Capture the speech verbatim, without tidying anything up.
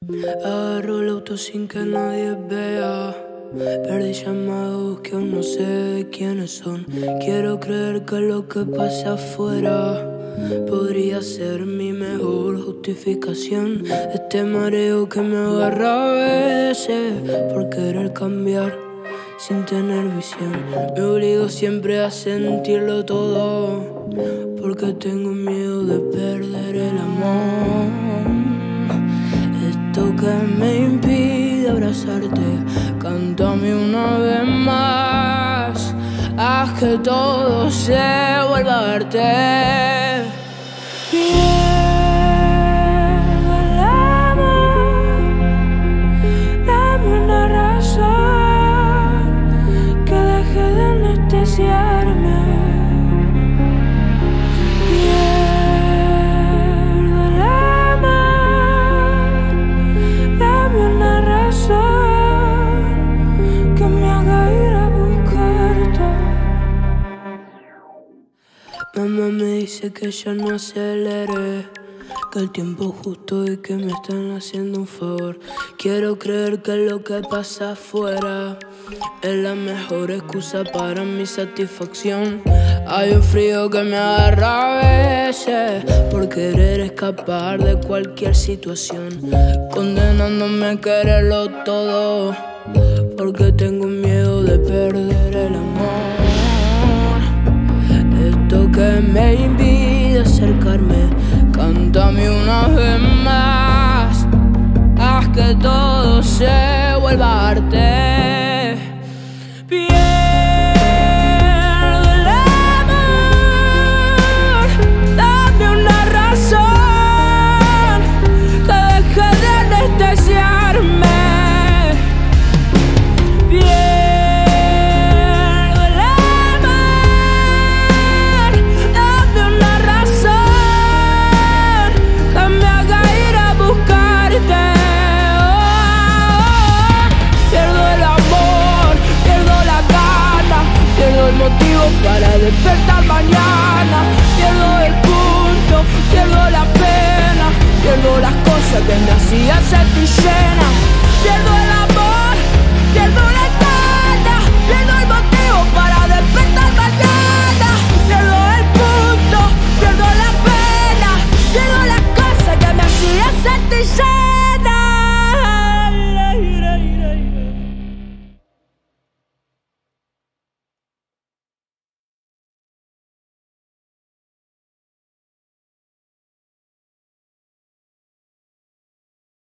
Agarro el auto sin que nadie vea. Perdí llamados que aún no sé de quiénes son. Quiero creer que lo que pasa afuera podría ser mi mejor justificación. Este mareo que me agarra a veces por querer cambiar sin tener visión. Me obligo siempre a sentirlo todo porque tengo miedo de perder el amor. Esto que me impide abrazarte, cántame una vez más. Haz que todo se vuelva a verte. Pierdo el amor, dame una razón que deje de anestesiarme. Pierdo el amor, dame una razón que me haga ir a buscarte. Mamá me dice que ya no acelere, que el tiempo justo y que me están haciendo un favor. Quiero creer que lo que pasa afuera es la mejor excusa para mi satisfacción. Hay un frío que me agarra a veces por querer escapar de cualquier situación, condenándome a quererlo todo porque tengo miedo de perder el amor. Esto que me impide acercarme, cántame una vez más. Haz que todo se vuelva arte. Pierdo el amor, dame una razón que deje de anestesiarme. Para despertar mañana, pierdo el punto, pierdo la pena, pierdo las cosas que me hacían sentir llena, pierdo el